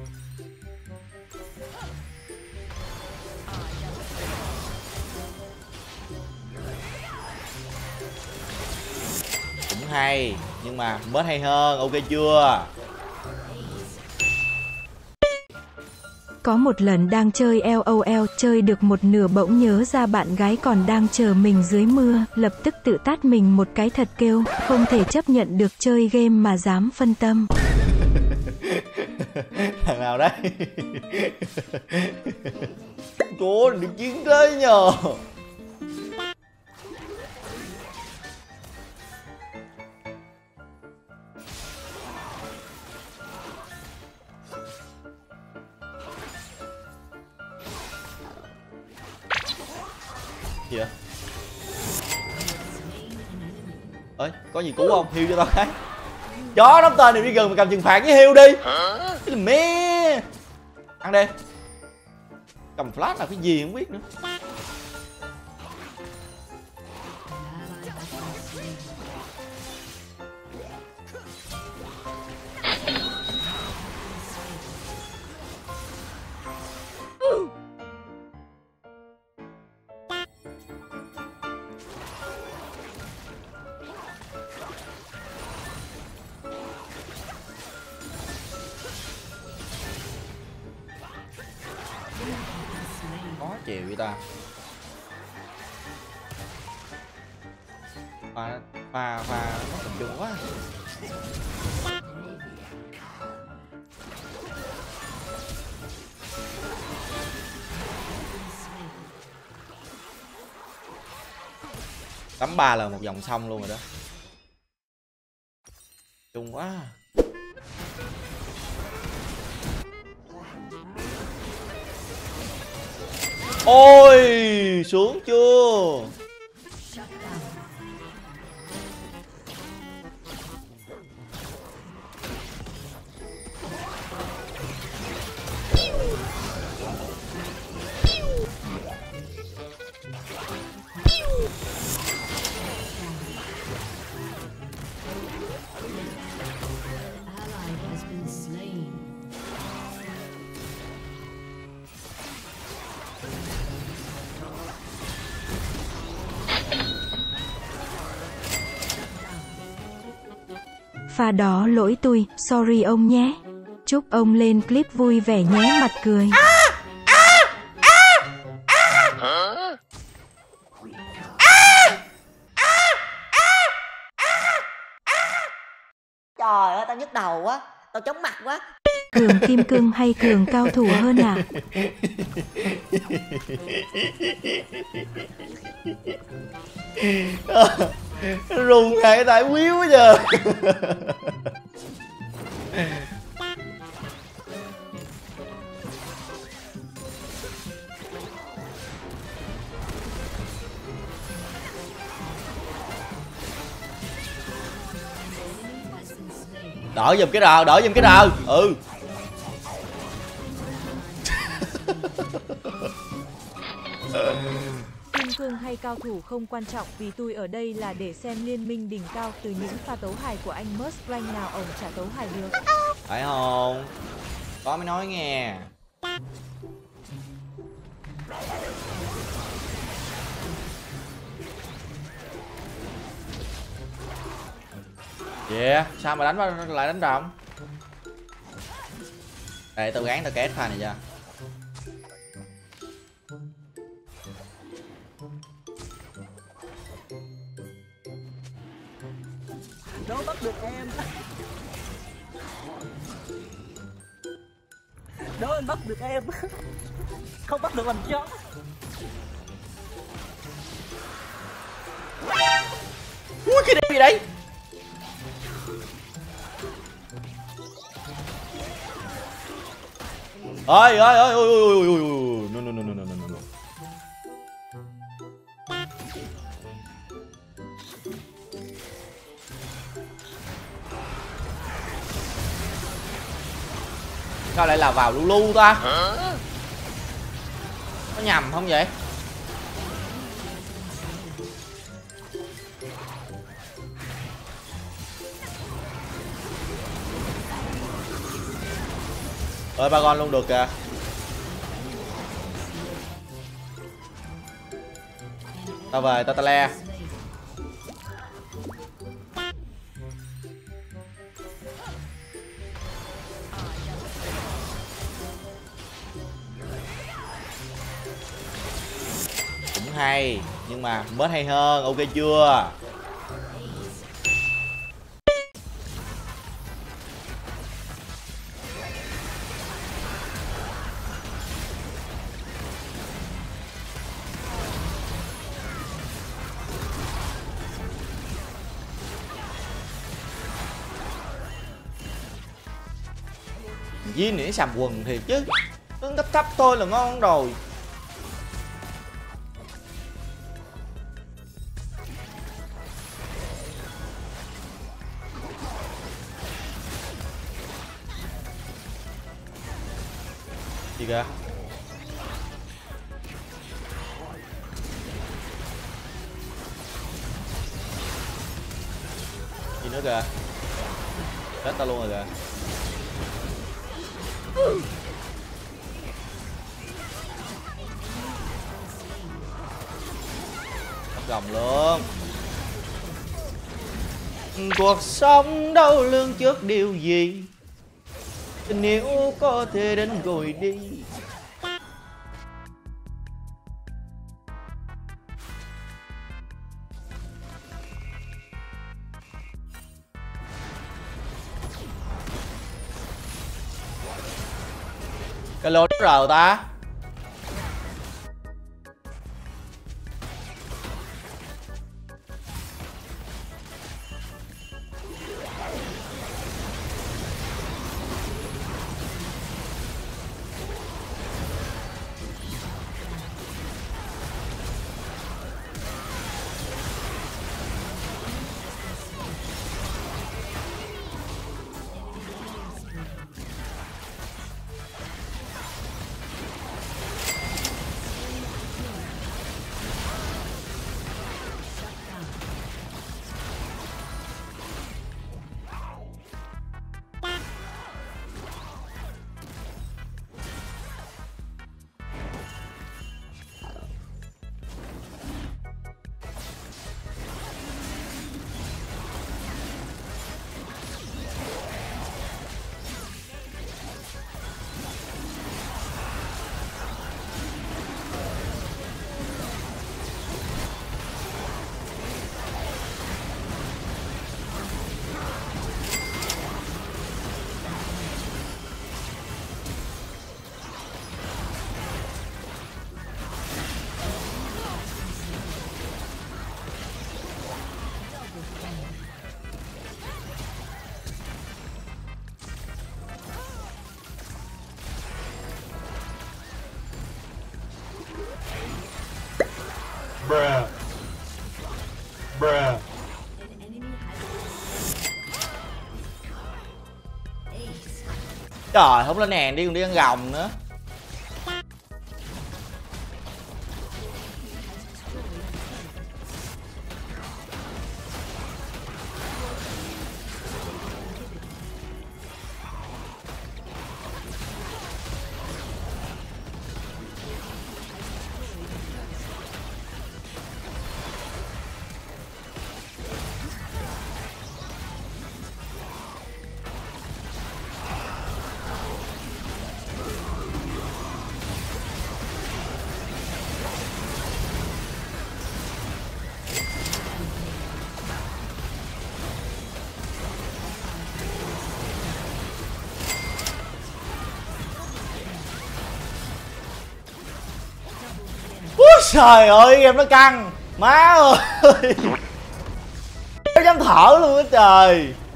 Cũng hay, nhưng mà bớt hay hơn, ok chưa? Có một lần đang chơi LOL, chơi được một nửa bỗng nhớ ra bạn gái còn đang chờ mình dưới mưa, lập tức tự tát mình một cái thật kêu, không thể chấp nhận được chơi game mà dám phân tâm. Thằng nào đấy? Cô được chiến thế nhờ. Gì vậy? Ơi, có gì cứu không? Hiêu cho tao cái. Chó nắm tên này đi gần mà cầm trừng phạt với Hiêu đi. Cái là mẹ. Ăn đi. Cầm flash là cái gì không biết nữa. Khó chịu vậy ta. Pha nó tập trung quá. Cắm 3 là một vòng xong luôn rồi đó. Trung quá. Ôi, sướng chưa? Pha đó lỗi tôi, sorry ông nhé. Chúc ông lên clip vui vẻ nhé, mặt cười. Trời ơi, tao nhức đầu quá, tao chóng mặt quá. Cường kim cương hay cường cao thủ hơn à? Rùng hai tại quýu quá giờ. Đỡ giùm cái rờ, đỡ giùm cái rờ. Ừ. Kim cương hay cao thủ không quan trọng, vì tôi ở đây là để xem liên minh đỉnh cao. Từ những pha tấu hài của anh Must Rank nào ông chả tấu hài được. Phải không? Có mới nói nghe. Yeah, sao mà lại đánh rộng? Để tao gán tao két pha này cho. Nó bắt được em. Đó anh bắt được em. Không bắt được làm chó. Ui, cái gì đấy? Ôi ôi ôi ôi ôi ôi ôi, no no no no no no no. Sao lại là vào Lulu ta? Có nhầm không vậy? Ơi ba con luôn được kìa. Tao về tao le. Cũng hay nhưng mà bớt hay hơn, ok chưa? Viên này sàm quần thiệt chứ, tướng thấp thấp thôi là ngon rồi. Gì kìa? Gì nữa kìa? Chết tao luôn rồi kìa. Bắt gồng luôn. Cuộc sống đâu lương trước điều gì, tình yêu có thể đến rồi đi. Cái lô rờ ta. Bruh. Bruh. Trời, không lên nèn đi, còn đi ăn gồng nữa. Trời ơi, em nó căng. Má ơi. Nó dám thở luôn á trời.